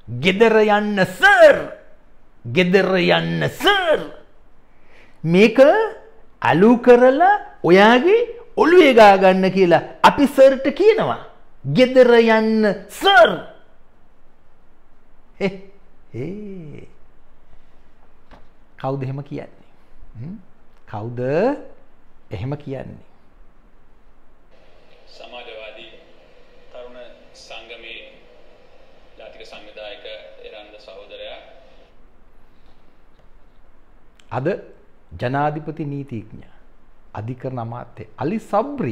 ගෙදර යන්න සර්. ගෙදර යන්න සර්. මේක අලු කරලා ඔයාගේ ඔළුවේ ගා ගන්න කියලා අපි සර්ට කියනවා. ගෙදර යන්න සර්. කවුද එහෙම කියන්නේ? කවුද එහෙම කියන්නේ? සමාජවාදී තරුණ සංගමේ ජාතික සංවිධායක එරන්ද සහෝදරයා අද ජනාධිපති නීතිඥ අධිකරණ අමාත්‍ය අලි සබ්රි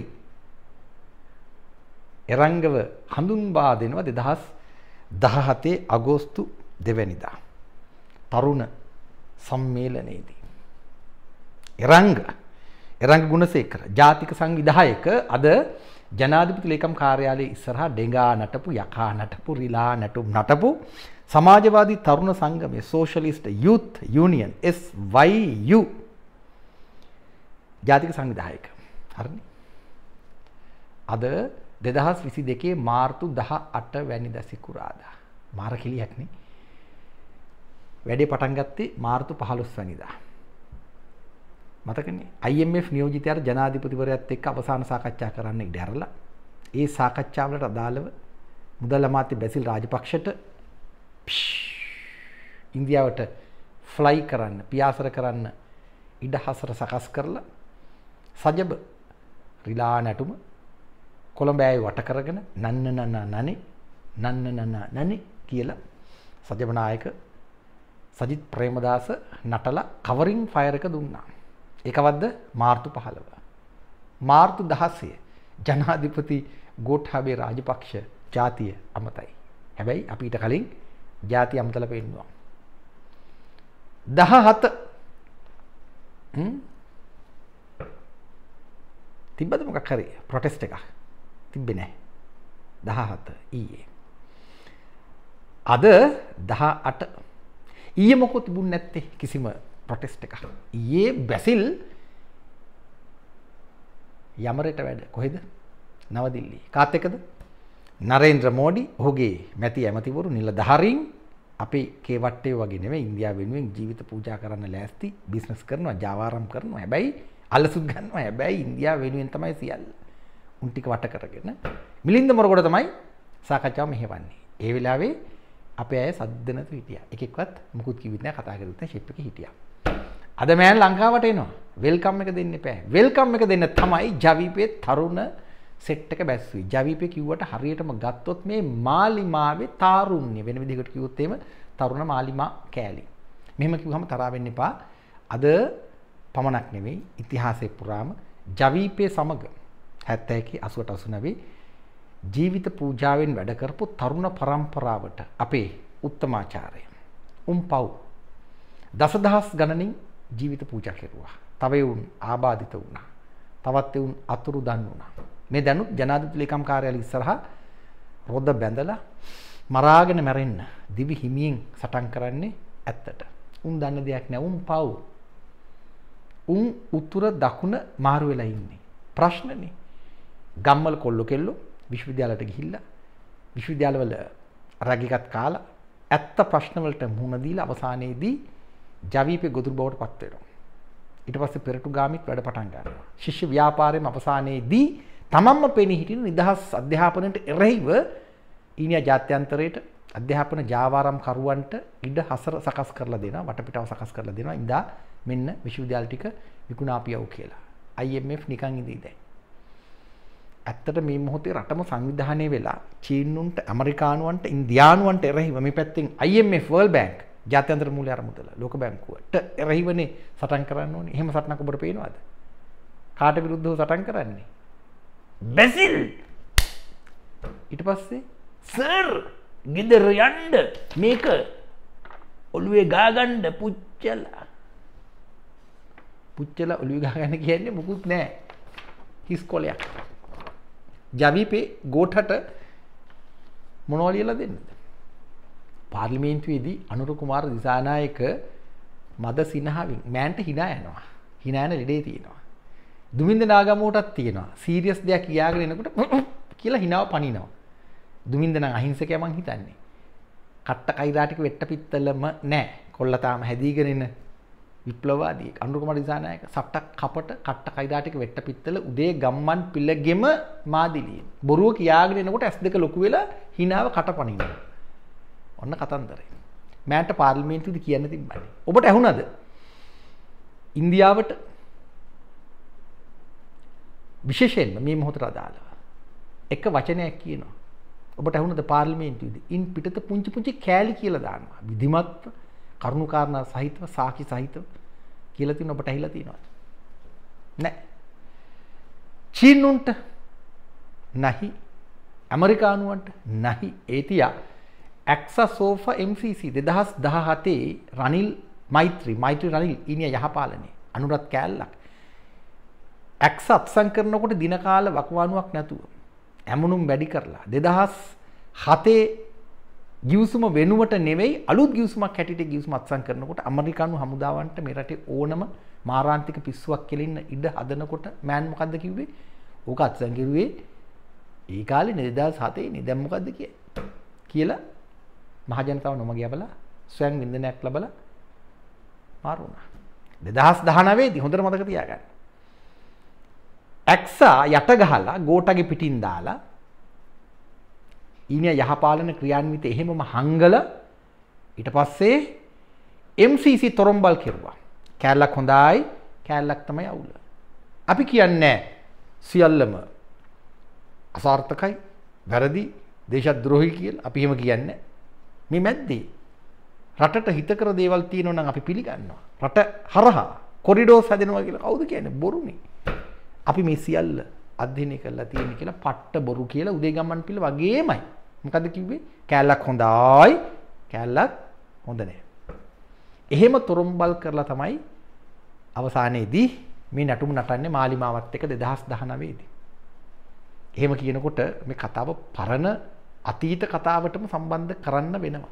එරංගව හඳුන්වා දෙනවා 2017 අගෝස්තු 2 වෙනිදා තරුණ සම්මේලනයේදී. එරංග ගුණසේකර ජාතික සංවිධායක අද ජනාධිපති ලේකම් කාර්යාලයේ ඉස්සරහා ඩෙඟා නටපු යකා නටපු රිලා නටපු සමාජවාදී තරුණ සංගමයේ සෝෂලිස්ට් යූත් යුනියන් SYU ජාතික සංවිධායක. හරිනේ. අද 2022 මාර්තු 18 වැනිදා සිකුරාදා. මාර කිලියක් නේ. වැඩේ පටන් ගත්තේ මාර්තු 15 වැනිදා. මතකනේ IMF නියෝජිතයාට ජනාධිපතිවරයාත් එක්ක අවසාන සාකච්ඡා කරන්න ඉඩ ඇරලා ඒ සාකච්ඡාවලට අදාළව මුදල් අමාත්‍ය බැසිල් රාජපක්ෂට ඉන්දියාවට ෆ්ලයි කරන්න පියාසර කරන්න ඉඩ හසර සකස් කරලා සජබ රිලා නැටුම කොළඹෑය වට කරගෙන නන්නේ කියලා සජබ නායක සජිත් ප්‍රේමදාස නටලා කවරින් ෆයර් එක දුන්නා. ඒකවත්ද මාර්තු 15. මාර්තු 16 ජනාධිපති ගෝඨාභය රාජපක්ෂ ජාතිය අමතයි. හැබැයි අපිට කලින් ජාතිය අමතලා පෙන්නවා. 17 තිබ්බද මොකක් හරි ප්‍රොටෙස්ට් එකක් තිබ්බේ නැහැ. 17 ඊයේ. අද 18 ඊයේ මොකෝ තිබුණ නැත්තේ කිසිම ප්‍රොටෙස්ට් එකක්. ඊයේ බැසිල් යමරට වැඩ කොහෙද? නවදිල්ලි. කාත් එක්කද? නරේන්ද්‍ර මෝඩි ඔහුගේ මැති ඇමතිවරු නිලධාරීන් අපේ කේවට්ටේ වගේ නෙමෙයි ඉන්දියාව වෙනුවෙන් ජීවිත පූජා කරන්න ලෑස්ති බිස්නස් කරනවා ජාවාරම් කරනවා. හැබැයි අලසුත් ගන්නවා. හැබැයි ඉන්දියාව වෙනුවෙන් තමයි සියල්ල. උන් ටික වට කරගෙන මිලින්ද මොරගොඩ තමයි සාකච්ඡාව මෙහෙවන්නේ. ඒ වෙලාවේ අපේ අය සද්ද නැතු හිටියා. එකෙක්වත් මුකුත් කිව්වෙත් නැහැ කතා කරුත් නැහැ ෂිප් එකේ හිටියා. අද මෑන් ලංකාවට එනවා. වෙල්කම් එක දෙන්න එපා. වෙල්කම් එක දෙන්න තමයි ජවිපේ තරුණ සෙට් එක බැස්සුවේ. ජවිපේ කිව්වට හරියටම ගත්තොත් මේ මාලිමාවේ තාරුණ්‍ය වෙන විදිහකට කිව්වොත් එහෙම තරුණ මාලිමා කෑලි. මෙහෙම කිව්වම තරහ වෙන්න එපා. අද පමණක් නෙවෙයි ඉතිහාසයේ පුරාම ජවිපේ සමග 71 88 89 ජීවිත පූජාවෙන් වැඩ කරපු තරුණ පරම්පරාවට අපේ උත්තමාචාර්ය උම්පව් දසදහස් ගණනින් ජීවිත පූජා කෙරුවා. තව එවුන් ආබාධිත වුණා. තවත් එවුන් අතුරුදන් වුණා. මේ දැනුත් ජනාධිපති ලේකම් කාර්යාලය ඉස්සරහා රොද බැඳලා මරාගෙන මැරෙන්න දිවි හිමියෙන් සටන් කරන්නේ ඇත්තට. උන් දන්න දෙයක් නෑ. උම්පව් උන් උතුර දකුණ මාරු වෙලා ඉන්නේ. ප්‍රශ්නනේ. ගම්මල කොල්ලෝ කෙල්ලෝ විශ්වවිද්‍යාලයට ගිහිල්ලා විශ්වවිද්‍යාලවල රැගිකත් කාලා ඇත්ත ප්‍රශ්න වලට මුහුණ දීලා අවසානයේදී ජවිපේ ගොදුරු බවට පත් වෙනවා. ඊට පස්සේ පෙරටුගාමිත් වැඩ පටන් ගන්නවා. ශිෂ්‍ය ව්‍යාපාරයේම අවසානයේදී තමන්ම පෙනී හිටින නිදහස් අධ්‍යාපනයට එරෙහිව ඊනියා ජාත්‍යන්තරයට අධ්‍යාපන ජාවාරම් කරුවන්ට ඉඩ හසර සකස් කරලා දෙනවා. වටපිටාව සකස් කරලා දෙනවා. ඉඳා මෙන්න විශ්වවිද්‍යාල ටික විකුණාපියව කියලා. IMF නිකන් ඉඳී දැන්. ඇත්තට මේ මොහොතේ රටම සංවිධානය වෙලා චීනුන්ට ඇමරිකානුවන්ට ඉන්දියානුවන්ට එරෙහිව මේ පැත්තෙන් IMF World Bank ජාත්‍යන්තර මූල්‍ය අරමුදල ලෝක බැංකුවට එරෙහිවනේ සටන් කරන්න ඕනේ. එහෙම සටනක් ඔබට පේනවද? කාට විරුද්ධව සටන් කරන්නේ? බැසිල්. ඊට පස්සේ සර් ගෙදර යන්න මේක ඔළුවේ ගා ගන්න පුච්චලා ඔළුවේ ගා ගන්න කියන්නේ මුකුත් නැහැ. හිස් කොලයක්. ජවිපේ ගෝඨට මොනවා ලියලා දෙන්නද? පාර්ලිමේන්තුවේදී අනුර කුමාර දිසානායක මද සිනහවින් මෑන්ට hina යනවා. hina යන ලෙඩේ තියෙනවා. දුමින්ද නාගමුවටත් තියෙනවා. සීරියස් දෙයක් කියාගෙන එනකොට කියලා hinaව පනිනවා. දුමින්ද නම් අහිංසකයා මං හිතන්නේ. කට්ට කයිරාටික වෙට්ට පිත්තලම නෑ. කොල්ල තාම හැදීගෙන ඉන්න විප්ලවවාදී අනුර කුමාර දිසානායක සට්ටක් කපට කට්ට කයිරාටික වෙට්ට පිත්තල උදේ ගම්මන් පිල්ලගෙම මාදිලිය. බොරුව කියාගෙන එනකොට S2 ලොකු වෙලා හිනාව කටපනිනවා. ඔන්න කතන්දරේ. මෑන්ට පාර්ලිමේන්තුවේදී කියන්න තිබ්බනේ. ඔබට ඇහුණාද? ඉන්දියාවට විශේෂයෙන්ම මේ මොහොතට අදාළව එක වචනයක් කියනවා. ඔබට ඇහුණාද පාර්ලිමේන්තුවේදී? ඉන් පිටත පුංචි පුංචි කෑලි කියලා දානවා. විධිමත්ව කරුණාකාරණා සහිතව සාක්ෂි සහිතව කියලා තියෙන ඔබට ඇහිලා තියෙනවද? නැහැ. චීනුන්ට නැහැ. ඇමරිකානුවන්ට නැහැ. ඒතියා ඇක්සසෝෆා MCC 2017 රනිල් මෛත්‍රී රනිල් ඊනිය යහපාලනේ අනුරත් කෑල්ලක් ඇක්ස අත්සන් කරනකොට දින කාල වකවානුවක් නැතුව ඇමුණුම් වැඩි කරලා 2007 ගිවිසුම වෙනුවට නෙවෙයි අලුත් ගිවිසුමක් හැටියට ගිවිසුම අත්සන් කරනකොට ඇමරිකානු හමුදාවන්ට මේ රටේ ඕනම මාරාන්තික පිස්සුවක් කෙලින්න ඉඩ හදනකොට මෑන් මොකද්ද කිව්වේ? ඕක අත්සන් කිව්වේ ඒ කාලේ 2007 නේ. දැන් මොකද්ද කියලා මහජනතාව නොමග යබලා ස්වයං වින්දනයක් ලැබලා මාරු වුණා. 2019 දී හොඳට මතක තියාගන්න. ඇක්සා යට ගහලා ගෝටගේ පිටින් දාලා ඊනිය යහපාලන ක්‍රියාන්විත එහෙමම හංගල ඊට පස්සේ MCC තොරම්බල් කෙරුවා. කෑල්ලක් හොඳයි කෑල්ලක් තමයි අවුල. අපි කියන්නේ සියල්ලම අසාර්ථකයි වැරදි දේශද්‍රෝහී කියලා අපි එහෙම කියන්නේ මේ මැද්දේ රටට හිතකර දේවල් තියෙනවා නම් අපි පිළිගන්නවා. රට හරහා කොරිඩෝස් හදනවා කියලා කවුද කියන්නේ? බොරුනේ. අපි මේ සියල්ල අධ්‍යයනය කරලා තියෙන කියලා පට්ට බොරු කියලා උදේ ගමන් පිළ වගේමයි. මොකද්ද කිව්වේ? කෑල්ලක් හොඳයි කෑල්ලක් හොඳ නැහැ. එහෙම තොරම්බල් කරලා තමයි අවසානයේදී මේ නටුම නටන්නේ මාලිමාවත් එක්ක 2019 දී. එහෙම කියනකොට මේ කතාව පරණ අතීත කතාවටම සම්බන්ධ කරන්න වෙනවා.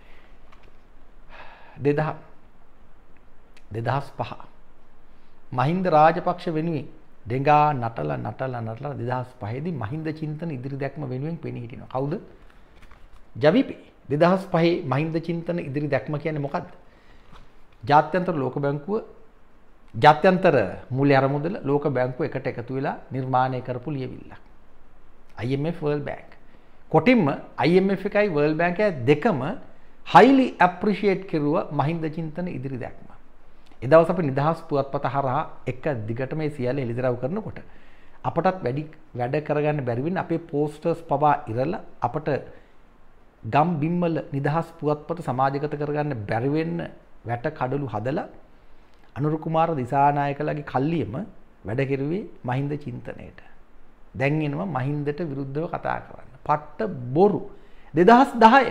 2005 මහින්ද රාජපක්ෂ වෙනුවෙන් දෙඟා නටලා 2005 දී මහින්ද චින්තන ඉදිරි දැක්ම වෙනුවෙන් පෙනී හිටිනවා. කවුද? ජවිපේ. 2005 මහින්ද චින්තන ඉදිරි දැක්ම කියන්නේ මොකද්ද? ජාත්‍යන්තර ලෝක බැංකුව ජාත්‍යන්තර මූල්‍ය අරමුදල ලෝක බැංකුව එකට එකතු වෙලා නිර්මාණය කරපු ලියවිල්ලක්. IMF World Bank. කොටින්ම IMF එකයි World Bank එකයි දෙකම highly appreciate කෙරුවා මහින්ද චින්තන ඉදිරි දැක්ම. ඒ දවස් අපි නිදහස් පුවත්පත හරහා එක දිගට මේ සියල්ල එළිදරව් කරනකොට අපටත් වැඩ කරගන්න බැරි වෙන අපේ පෝස්ටර්ස් පවා ඉරලා අපට ගම් බිම්වල නිදහස් පුවත්පත සමාජගත කරගන්න බැරි වෙන්න වැට කඩලු හදලා අනුර කුමාර දිසානායකලාගේ කල්ලියම වැඩ කෙරුවේ මහින්ද චින්තනයේට. දැන් එනවා මහින්දට විරුද්ධව කතා කරන්න. පට්ට බොරු. 2010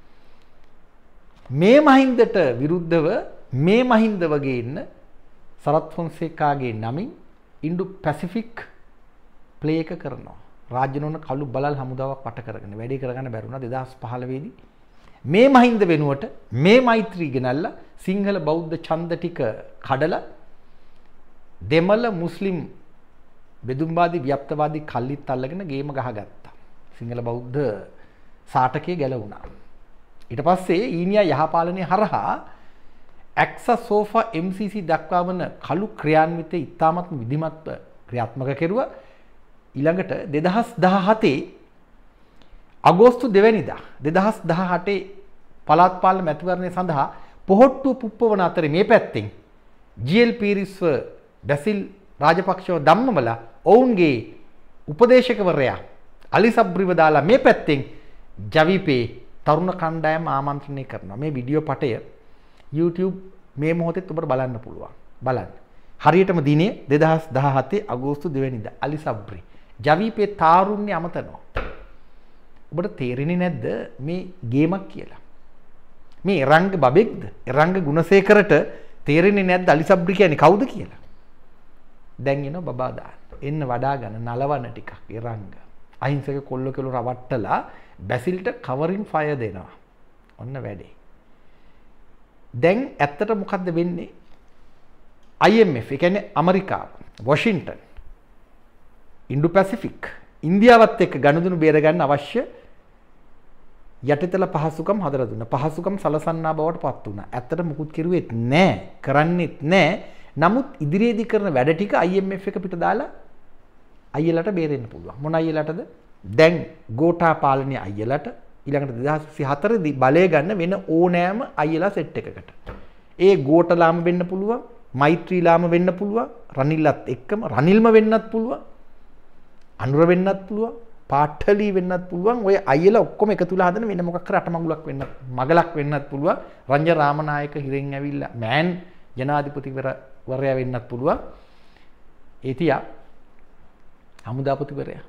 මේ මහින්දට විරුද්ධව මේ මහින්ද වගේ ඉන්න සරත් ෆොන්සේකාගේ නමින් ඉන්ඩු පැසිෆික් ප්ලේ එක කරනවා. රාජ්‍ය නොවන කළු බලල් හමුදාවක් වට කරගෙන වැඩේ කරගන්න බැරුණා 2015 දී. මේ මහින්ද වෙනුවට මේ මෛත්‍රී ගෙනල්ලා සිංහල බෞද්ධ ඡන්ද ටික කඩලා දෙමළ මුස්ලිම් බෙදුම්වාදී ව්‍යප්තවාදී කල්ලිත් අල්ලගෙන ගේම ගහගත්තා. සිංහල බෞද්ධ සාටකයේ ගැලවුණා. ඊට පස්සේ ඊනියා යහපාලනයේ හරහා ඇක්සා සෝෆා MCC දක්වා වන කළු ක්‍රියාන්විතය ඉතාමත්ම විධිමත්ව ක්‍රියාත්මක කෙරුවා. ඊළඟට 2017 අගෝස්තු 2 වෙනිදා 2018 පළාත් පාලන මැතිවරණය සඳහා පොහොට්ටුව පුප්පවන අතරේ මේ පැත්තෙන් GL පීරිස්ව බැසිල් රාජපක්ෂව ධම්මවල ඔවුන්ගේ උපදේශකවරයා අලි සබ්රිව දාලා මේ පැත්තෙන් ජවිපේ තරුණ කණ්ඩායම ආමන්ත්‍රණය කරනවා. මේ වීඩියෝ පටය YouTube මේ මොහොතේත් ඔබට බලන්න පුළුවන්. බලන්න. හරියටම දිනේ 2017 අගෝස්තු 2 වෙනිදා අලි සබ්රි ජවිපේ තාරුණ්‍ය අමතනවා. ඔබට තේරෙන්නේ නැද්ද මේ ගේමක් කියලා? මේ එරංග බබෙක්ද? එරංග ගුණසේකරට තේරෙන්නේ නැද්ද අලි සබ්රි කියන්නේ කවුද කියලා? දැන් එනවා බබා දාන්න. එන්න වඩා ගන්න නලවන ටිකක් එරංග. අහිංසක කොල්ල කෙළු රවට්ටලා බැසිල්ට කවරින් ෆයර් දෙනවා. ඔන්න වැඩේ. දැන් ඇත්තට මොකද්ද වෙන්නේ? IMF ඒ කියන්නේ ඇමරිකාව, වොෂින්ටන්, ඉන්ඩෝ පැසිෆික්, ඉන්දියාවත් එක්ක ගනුදෙනු බේර ගන්න අවශ්‍ය යටිතල පහසුකම් හදලා දුන්නා. පහසුකම් සලසන්නා බවට පත් වුණා. ඇත්තට මුකුත් කෙරුවෙත් නැහැ. කරන්නෙත් නැහැ. නමුත් ඉදිරියේදී කරන වැඩ ටික IMF එක පිට දාලා අයියලට බේරෙන්න පුළුවන්. මොන අයියලටද? දැන් ගෝඨා පාලනයේ අයියලට ඊළඟට 2024 දී බලය ගන්න වෙන ඕනෑම අයියලා සෙට් එකකට. ඒ ගෝඨලාම වෙන්න පුළුවන්, මෛත්‍රීලාම වෙන්න පුළුවන්, රනිල්ලත් එක්කම රනිල්ම වෙන්නත් පුළුවන්, අනුර වෙන්නත් පුළුවන්, පාඨලී වෙන්නත් පුළුවන්. ඔය අයියලා ඔක්කොම එකතු වෙලා හදන වෙන මොකක් කර අටමඟුලක් වෙන්නත්, මගලක් වෙන්නත් පුළුවන්. රංජ රාමනායක හිරෙන් ඇවිල්ලා මෑන් ජනාධිපතිවරයා වෙන්නත් පුළුවන්. ඒ තියා හමුදාපතිවරයා.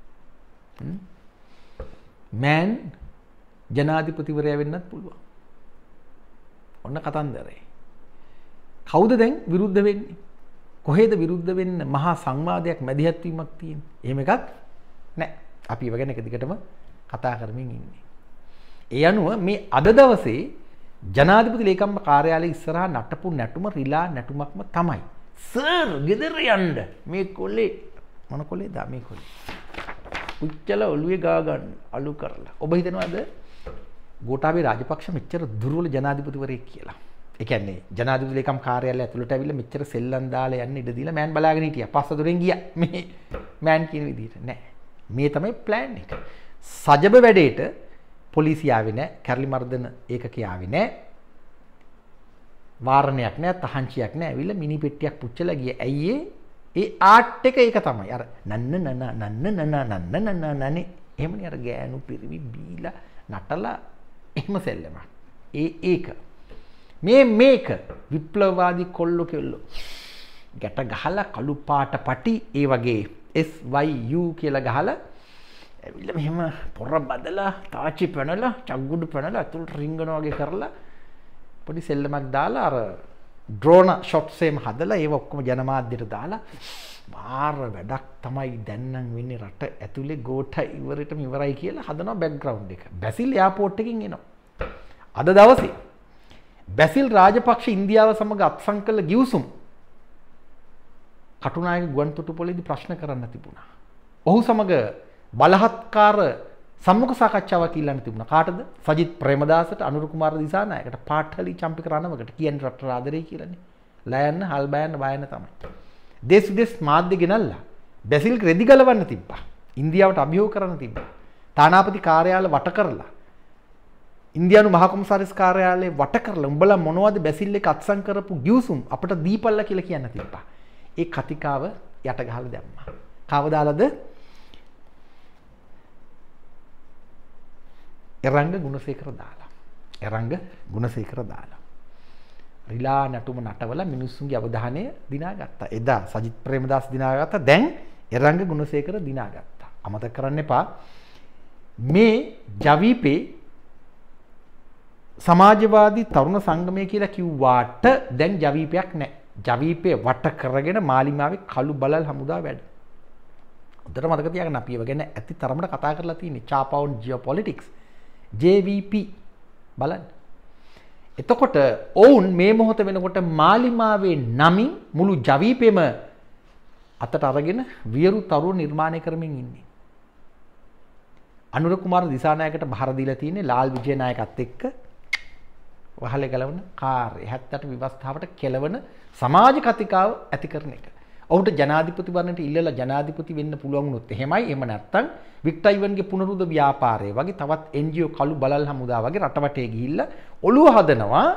මෑන් ජනාධිපතිවරයා වෙන්නත් පුළුවන්. ඔන්න කතන්දරේ. කවුද දැන් විරුද්ධ වෙන්නේ? කොහෙද විරුද්ධ වෙන්න මහා සංවාදයක් මැදිහත් වීමක් තියෙන්නේ? එහෙම එකක් නැහැ. අපි ඒව ගැන එක දිගටම කතා කරමින් ඉන්නේ. ඒ අනුව මේ අද දවසේ ජනාධිපති ලේකම් කාර්යාලයේ ඉස්සරහා නටපු නැටුම රිලා නැටුමක්ම තමයි. සර් ගෙදර යන්න මේ කොල්ලේ මොන කොල්ලේද මේ කොල්ලේ? උච්චල ඔළුවේ ගා ගන්න අලු කරලා. ඔබ හිතනවාද ගෝඨාභය රාජපක්ෂ මෙච්චර දුර්වල ජනාධිපතිවරයෙක් කියලා? ඒ කියන්නේ ජනාධිපති ලේකම් කාර්යාලය ඇතුළට ඇවිල්ලා මෙච්චර සෙල්ලම් දාලා යන්න ඉඩ දීලා මෑන් බලාගෙන හිටියා. පස්ස දොරෙන් ගියා. මේ මෑන් කියන විදිහට නෑ. මේ තමයි ප්ලෑන් එක. සජබ වැඩේට පොලිසිය ආවේ නෑ. කැරලි මර්දන ඒකකේ ආවේ නෑ. වාරණයක් නෑ, තහංචියක් නෑ. ඇවිල්ලා මිනි පෙට්ටියක් පුච්චලා ගියා. ඇයි ඒ ආට් එක ඒක තමයි. අර නන්න නනේ. එහෙමනේ අර ගෑනු පිරිවි බීලා නටලා එහෙම සෙල්ලම. ඒක. මේක විප්ලවවාදී කොල්ලෝ කෙල්ලෝ. ගැට ගහලා කළු පාට පටි ඒ වගේ SYU කියලා ගහලා ඇවිල්ලා මෙහෙම පොර බදලා තාචි පැනලා චග්ගුඩු පැනලා අතුලට රිංගනවා වගේ කරලා පොඩි සෙල්ලමක් දාලා අර ඩ්‍රෝන ෂොට්ස් එහෙම හදලා ඒව ඔක්කොම ජනමාධ්‍යට දාලා මාර වැඩක් තමයි දැන් නම් වෙන්නේ රට ඇතුලේ ගෝඨ ඉවරටම ඉවරයි කියලා හදනවා බෑග්ග්‍රවුන්ඩ් එක. බැසිල් එයාපෝට් එකකින් එනවා. අද දවසේ බැසිල් රාජපක්ෂ ඉන්දියාව සමග අත්සන් කළ ගිවිසුම් කටුනායක ගුවන්තොටුපොළේදී ප්‍රශ්න කරන්න තිබුණා. ඔහු සමග බලහත්කාර සම්මුඛ සාකච්ඡාවක් ඉල්ලන්න තිබුණා. කාටද? සජිත් ප්‍රේමදාසට, අනුර කුමාර දිසානායකට, පාඨලි චම්පික රණවකට කියන්නේ රට ආදරේ කියලානේ. ලයන්න, හල් බයන්න, බයන්න තමයි. දේශ විදේශ මාධ්‍ය ගෙනල්ලා බැසිල් රෙදි ගලවන්න තිබ්බා. ඉන්දියාවට අභියෝග කරන්න තිබ්බා. තානාපති කාර්යාලය වට කරලා ඉන්දියානු මහා කොමසාරිස් කාර්යාලය වට කරලා උඹලා මොනවද බැසිල් එක අත්සන් කරපු ගිවිසුම් අපිට දීපල්ලා කියලා කියන්න තිබ්බා. ඒ කතිකාව යට ගහලා දැම්මා. කවදාලද? එරංග ගුණසේකර දාලා. එරංග ගුණසේකර දාලා. රිලා නටුම නටවල මිනිස්සුන්ගේ අවධානය දිනාගත්තා. එදා සජිත් ප්‍රේමදාස දිනාගත්තා. දැන් එරංග ගුණසේකර දිනාගත්තා. අමතක කරන්න එපා. මේ ජවීපේ සමාජවාදී තරුණ සංගමය කියලා කිව්වාට දැන් ජවීපයක් නැහැ. ජවීපේ වට කරගෙන මාලිමාවේ කළු බලල් හමුදා වැඩ. හොඳට මතක තියාගන්න අපි ඒව ගැන ඇති තරමට කතා කරලා තියෙන්නේ. චාපවුන් ජියෝපොලිටික්ස් JVP බලන්න. එතකොට ඔවුන් මේ මොහොත වෙනකොට මාලිමාවේ නමින් මුළු ජවීපෙම අතට අරගෙන වියරු තරුණ නිර්මාණය කරමින් ඉන්නේ. අනුර කුමාර දිසානායකට බහර දීලා තියෙන්නේ ලාල් විජේනායකත් එක්ක වහලේ ගලවන කාර්ය 78 විවස්ථාවට කෙලවන සමාජ කතිකාව ඇති කරන එක. ඔහුට ජනාධිපතිවරණයට ඉල්ලලා ජනාධිපති වෙන්න පුළුවන් වුණොත් එහෙමයි. එහෙම නැත්නම් වික්ටර් ඉවන්ගේ පුනරුද ව්‍යාපාරය වගේ තවත් NGO කළු බලල් හමුදා වගේ රටවටේ ගිහිල්ලා ඔළුව හදනවා.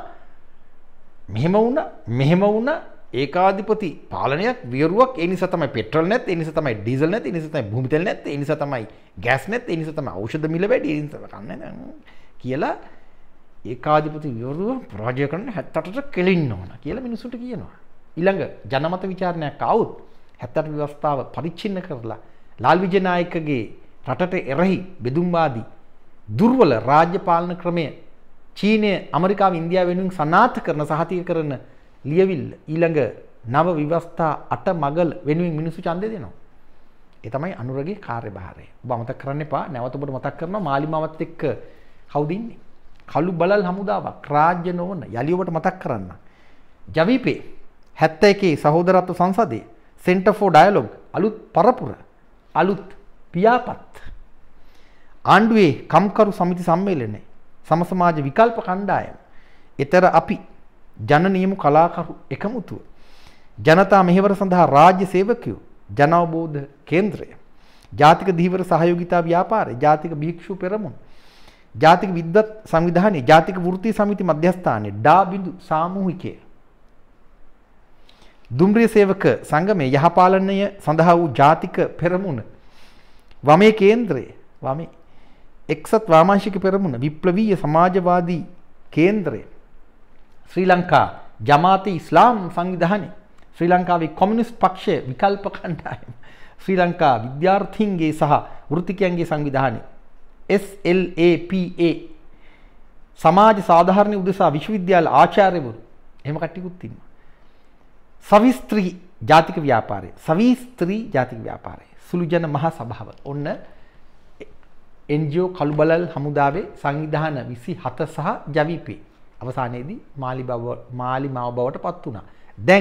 මෙහෙම වුණා ඒකාධිපති පාලනයක් වියරුවක්. ඒ නිසා තමයි පෙට්‍රල් නැත්, ඒ නිසා තමයි ඩීසල් නැත්, ඒ නිසා තමයි භූමි තෙල් නැත්, ඒ නිසා තමයි ගෑස් නැත්, ඒ නිසා තමයි ඖෂධ මිල වැඩි, ඒ නිසා කන්නේ නැහැ කියලා ඒකාධිපති වියරුව පරාජය කරන්න 78ට කෙලින්න ඕන කියලා මිනිස්සුන්ට කියනවා. ඊළඟ ජනමත විචාරණයක් ආවොත් 78 ව්‍යවස්ථාව පරිච්ඡින්න කරලා ලාල් විජේනායකගේ රටට එරෙහි බෙදුම්වාදී දුර්වල රාජ්‍ය පාලන ක්‍රමය චීනය, ඇමරිකාව, ඉන්දියාව වෙනුවෙන් සනාථ කරන සහතික කරන ලියවිල්ල ඊළඟ නව ව්‍යවස්ථා 8 මගල වෙනුවෙන් මිනිස්සු ඡන්දය දෙනවා. ඒ තමයි අනුරගේ කාර්යභාරය. ඔබ අමතක කරන්න එපා. නැවත ඔබට මතක් කරනවා මාලිමාවත් එක්ක කවුද ඉන්නේ? කළු බලල් හමුදාවක් රාජ්‍ය නොවන. යලි ඔබට මතක් කරන්න. ජවීපේ 71 සහෝදරත්ව සංසදයේ Center for Dialogue අලුත් පරපුර අලුත් පියාපත් ආණ්ඩුවේ කම්කරු සමිති සම්මේලනයේ සම සමාජ විකල්ප කණ්ඩායම ඊතර අපි ජන නියම කලාකරු එකමුතුව ජනතා මෙහෙවර සඳහා රාජ්‍ය සේවකයෝ ජන අවබෝධ කේන්ද්‍රය ජාතික ධීවර සහයෝගිතා ව්‍යාපාරය ජාතික භික්ෂු පෙරමුණ ජාතික විද්වත් සංවිධානයේ ජාතික වෘත්තීය සමිති මධ්‍යස්ථානයේ ඩා.බිඳු සාමූහිකය දුම්රිය සේවක සංගමයේ යහපාලනය සඳහා වූ ජාතික පෙරමුණ වමේ කේන්ද්‍රය වමේ එක්සත් වාමාංශික පෙරමුණ විප්ලවීය සමාජවාදී කේන්ද්‍රය ශ්‍රී ලංකා ජමාති ඉස්ලාම් සංවිධානය ශ්‍රී ලංකාවේ කොමියුනිස්ට් පක්ෂය විකල්ප කණ්ඩායම ශ්‍රී ලංකා විද්‍යාර්ථීන්ගේ සහ වෘත්තිකයන්ගේ සංවිධානය SLAPA සමාජ සාධාරණ උදෙසා විශ්වවිද්‍යාල ආචාර්යවරු එහෙම කට්ටියකුත් ඉන්නවා. සවිස්ත්‍රී ජාතික ව්‍යාපාරය සවිස්ත්‍රී ජාතික ව්‍යාපාරය සුළු ජන මහා සභාව ඔන්න NGO කළුබලල් හමුදාවේ සංවිධාන 27 සහ ජවිපේ අවසානයේදී මාලිමාව බවට පත් වුණා. දැන්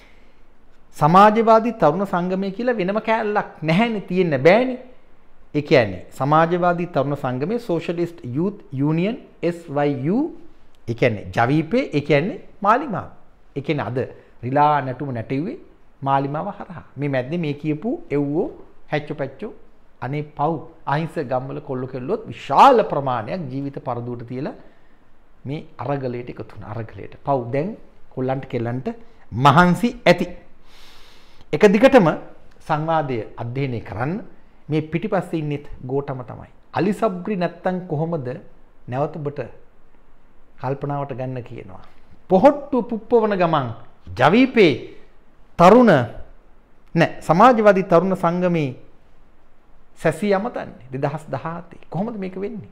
සමාජවාදී තරුණ සංගමය කියලා වෙනම කැලලක් නැහැනේ තියෙන්න බෑනේ. ඒ කියන්නේ සමාජවාදී තරුණ සංගමයේ Socialist Youth Union SYU ඒ කියන්නේ ජවිපේ ඒ කියන්නේ මාලිමාව. ඒ කියන්නේ අද රිලා නැටුම නැටෙව්වේ මාලිමාව හරහා. මේ මැද්දේ මේ කියපු එව්වෝ හැච්චෝ පැච්චෝ අනේ පව් අහිංසක ගම්වල කොල්ල කෙල්ලොත් විශාල ප්‍රමාණයක් ජීවිත පරදුවට තියලා මේ අරගලයට එකතු වුණා. අරගලයට පව් දැන් කොල්ලන්ට කෙල්ලන්ට මහන්සි ඇති. එක දිගටම සංවාදය අධ්‍යයනය කරන්න මේ පිටිපස්සේ ඉන්නෙත් ගෝඨම තමයි. අලි සබ්රි නැත්තම් කොහොමද නැවත ඔබට කල්පනාවට ගන්න කියනවා. පොහොට්ටු පුප්පවන ගමන් ජවිපේ තරුණ සමාජවාදී තරුණ සංගමේ සැසී යමතන්නේ 2017 කොහොමද මේක වෙන්නේ?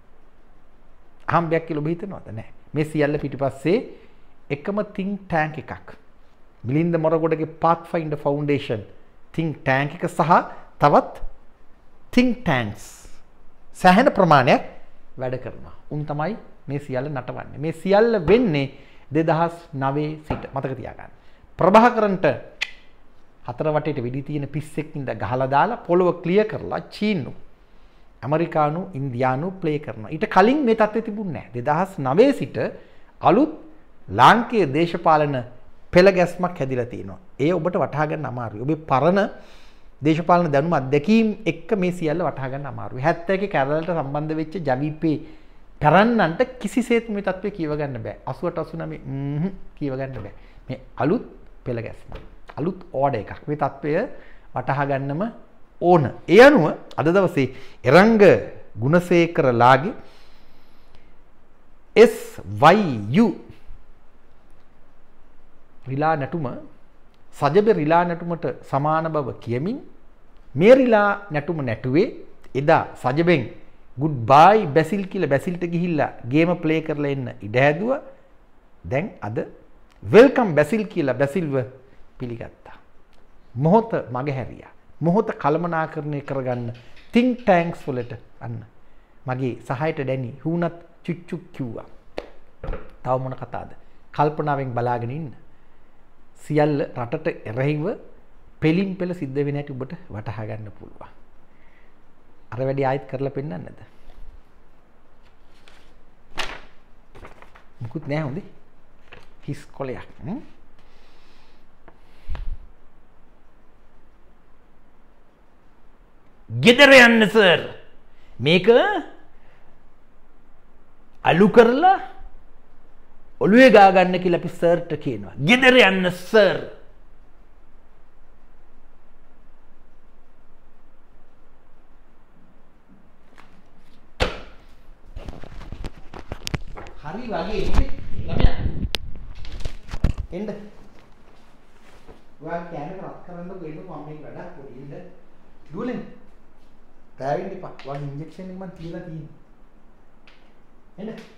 අහම්බයක් කියලා ඔබ හිතනවද? නැහැ. මේ සියල්ල පිටිපස්සේ එකම think tank එකක්. Milinda මොරගොඩගේ Pathfinder Foundation think tank එක සහ තවත් think tanks සෑහෙන ප්‍රමාණයක් වැඩ කරනවා. උන් තමයි මේ සියල්ල නටවන්නේ. මේ සියල්ල වෙන්නේ 2009 සිට මතක තියාගන්න. ප්‍රභාකරන්ට හතර වටේට වෙඩි තියෙන පිස්සෙක්ින්ද ගහලා දාලා පොළව ක්ලියර් කරලා චීනු ඇමරිකානු ඉන්දියානු ප්ලේ කරනවා. ඊට කලින් මේ තත්ත්වය තිබුණේ නැහැ. 2009 සිට අලුත් ලාංකීය දේශපාලන පෙළ ගැස්මක් හැදිලා තියෙනවා. ඒ ඔබට වටහා ගන්න අමාරුයි. ඔබේ පරණ දේශපාලන දැනුම අත්දැකීම් එක්ක මේ සියල්ල වටහා ගන්න අමාරුයි. 71 කැරලට සම්බන්ධ වෙච්ච ජවිපේ කරන්නන්ට කිසිසේත් මේ තත්ත්වය කියව ගන්න බෑ. 88 89 කියව ගන්න බෑ. මේ අලුත් පෙළ ගැස්ම. අලුත් ඕඩර් එකක්. මේ තත්ත්වය වටහා ගන්නම ඕන. ඒ අනුව අද දවසේ එරංග ගුණසේකරලාගේ SYU රිලා නැටුම සජබ රිලා නැටුමට සමාන බව කියමින් මේ රිලා නැටුම නැටුවේ එදා සජබෙන් ගුඩ් බයි බැසිල් කියලා බැසිල්ට ගිහිල්ලා ගේම ප්ලේ කරලා එන්න ඉඩ හැදුවා. දැන් අද වෙල්කම් බැසිල් කියලා බැසිල්ව පිළිගත්තා. මොහොත මගහැරියා. මොහොත කළමනාකරණය කරගන්න think tanks වලට අන්න මගේ සහයට ඩැනි හුණත් චුච්චුක් කිව්වා. තව මොන කතාවද? කල්පනාවෙන් බලාගෙන ඉන්න. සියල්ල රටට එරෙහිව පෙලින් පෙළ සිද්ධ වෙන හැටි ඔබට වටහා ගන්න පුළුවන්. අර වැඩි ආයෙත් කරලා පෙන්නන්නද? මුකුත් නෑ හොඳේ. හිස් කොලයක්. ගෙදර යන්න සර්. මේක අලු කරලා ඔළුවේ ගා ගන්න කියලා අපි සර්ට කියනවා. ගෙදර යන්න සර්. හරි වගේ ළමයා. එන්න. ඔයා කැමරේ රත් කරන්න ගිහින් මම මේක වැඩක් පොඩි ඉන්න. දුවලෙන්. පැවිදි පක්. ඔයා ඉන්ජෙක්ෂන් එක මම තියලා තියෙනවා. එන්න.